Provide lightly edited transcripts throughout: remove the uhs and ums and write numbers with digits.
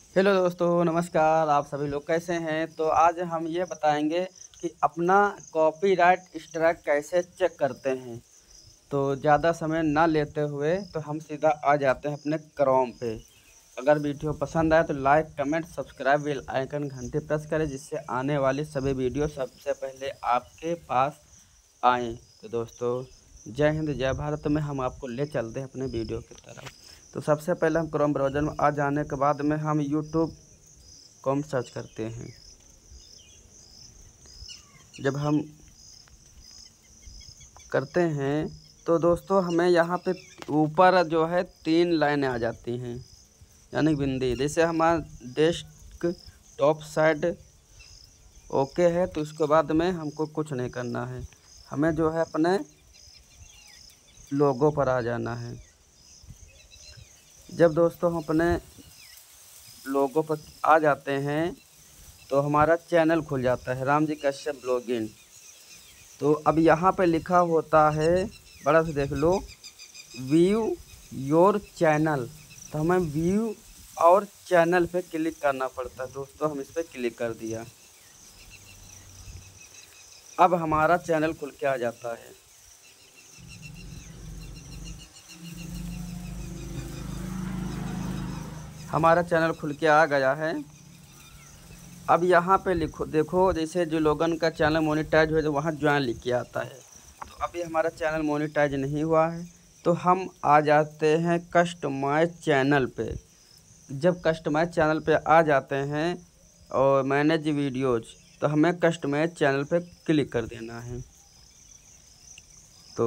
Hello दोस्तों, नमस्कार। आप सभी लोग कैसे हैं? तो आज हम ये बताएंगे कि अपना कॉपीराइट स्ट्राइक कैसे चेक करते हैं। तो ज़्यादा समय ना लेते हुए तो हम सीधा आ जाते हैं अपने क्रोम पे। अगर वीडियो पसंद आए तो like, comment, subscribe, bell icon घंटी प्रेस करें, जिससे आने वाली सभी वीडियो सबसे पहले आपके पास आएँ। तो दोस्तों, जय हिंद जय भारत में हम आपको ले चलते हैं अपने वीडियो की तरफ। तो सबसे पहले हम क्रोम ब्राउज़र में आ जाने के बाद में हम यूट्यूब कॉम सर्च करते हैं। जब हम करते हैं तो दोस्तों हमें यहाँ पे ऊपर जो है 3 लाइनें आ जाती हैं, यानी बिंदी। जैसे हमारा डेस्क टॉप साइड ओके है तो उसके बाद में हमको कुछ नहीं करना है, हमें जो है अपने लोगो पर आ जाना है। जब दोस्तों हम अपने लोगो पर आ जाते हैं तो हमारा चैनल खुल जाता है, राम जी कश्यप ब्लॉगिंग। तो अब यहाँ पे लिखा होता है, बड़ा से देख लो, व्यू योर चैनल। तो हमें व्यू और चैनल पे क्लिक करना पड़ता है। दोस्तों हम इस पर क्लिक कर दिया, अब हमारा चैनल खुल के आ जाता है। हमारा चैनल खुल के आ गया है। अब यहाँ पे लिखो, देखो, जैसे जो लोगन का चैनल मोनेटाइज हुआ तो वहाँ ज्वाइन लिख के आता है। तो अभी हमारा चैनल मोनेटाइज नहीं हुआ है, तो हम आ जाते हैं कस्टमाइज चैनल पे। जब कस्टमाइज चैनल पे आ जाते हैं और मैनेज वीडियोज, तो हमें कस्टमाइज चैनल पे क्लिक कर देना है। तो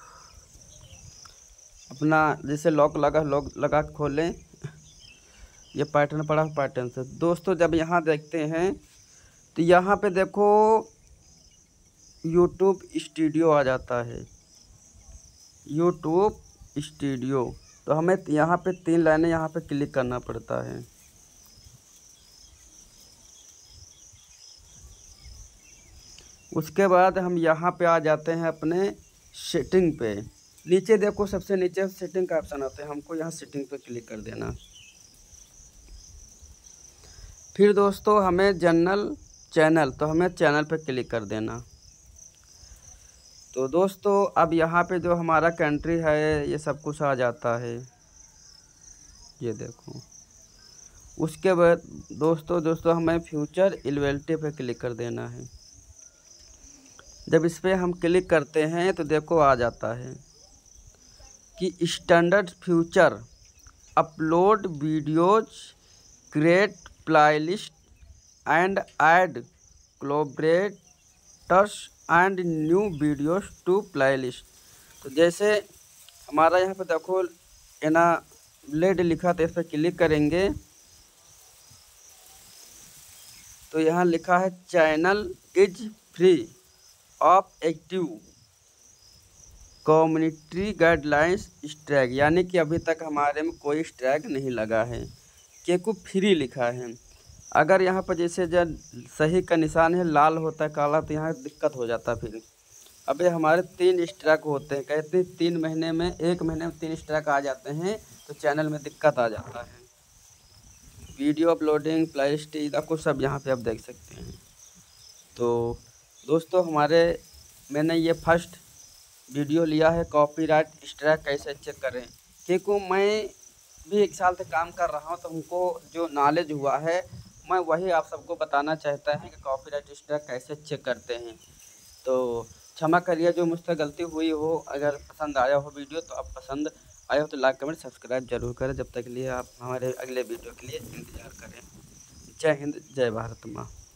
अपना जैसे लॉक लगा खोलें, ये पैटर्न पड़ा, पैटर्न से दोस्तों जब यहाँ देखते हैं तो यहाँ पे देखो यूट्यूब स्टूडियो आ जाता है, यूट्यूब स्टूडियो। तो हमें यहाँ पे 3 लाइनें यहाँ पे क्लिक करना पड़ता है। उसके बाद हम यहाँ पे आ जाते हैं अपने सेटिंग पे। नीचे देखो, सबसे नीचे सेटिंग का ऑप्शन आता है, हमको यहाँ सेटिंग पे क्लिक कर देना। फिर दोस्तों हमें जनरल चैनल, तो हमें चैनल पे क्लिक कर देना। तो दोस्तों अब यहाँ पे जो हमारा कंट्री है ये सब कुछ आ जाता है, ये देखो। उसके बाद दोस्तों हमें फ्यूचर एलिजिबिलिटी पे क्लिक कर देना है। जब इस पर हम क्लिक करते हैं तो देखो आ जाता है कि standard future, upload videos, create playlist and add collaborators and new videos to playlist. तो जैसे हमारा यहाँ पे देखो एनाब्लेड लिखा, तो इस पर क्लिक करेंगे तो यहाँ लिखा है channel is free of active community guidelines strike, यानी कि अभी तक हमारे में कोई स्ट्राइक नहीं लगा है, क्योंकि फ्री लिखा है। अगर यहाँ पर जैसे जब सही का निशान है लाल होता है काला, तो यहाँ दिक्कत हो जाता है। फिर अबे हमारे 3 स्ट्राइक होते हैं, कहते हैं 3 महीने में, 1 महीने में 3 स्ट्राइक आ जाते हैं, तो चैनल में दिक्कत आ जाता है। वीडियो अपलोडिंग, प्लेलिस्ट, कुछ सब यहाँ पे आप देख सकते हैं। तो दोस्तों मैंने ये फर्स्ट वीडियो लिया है कॉपीराइट स्ट्राइक कैसे चेक करें, क्योंकि मैं भी 1 साल से काम कर रहा हूँ, तो हमको जो नॉलेज हुआ है मैं वही आप सबको बताना चाहता है कि कॉपीराइट स्ट्राइक कैसे चेक करते हैं। तो क्षमा करिए जो मुझसे गलती हुई हो। अगर पसंद आया हो वीडियो तो आप पसंद आया हो तो लाइक, कमेंट, सब्सक्राइब जरूर करें। जब तक के लिए आप हमारे अगले वीडियो के लिए इंतज़ार करें। जय हिंद जय भारत माँ।